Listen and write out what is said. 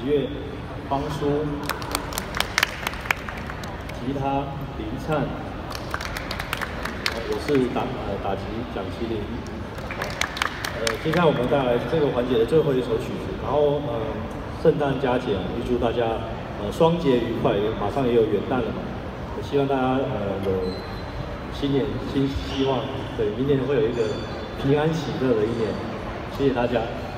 击乐方叔，吉他林灿，我是打击蒋麒麟。接下来我们带来这个环节的最后一首曲子，然后圣诞佳节，预祝大家双节愉快，马上也有元旦了嘛，我希望大家有新年新希望，对，明年会有一个平安喜乐的一年，谢谢大家。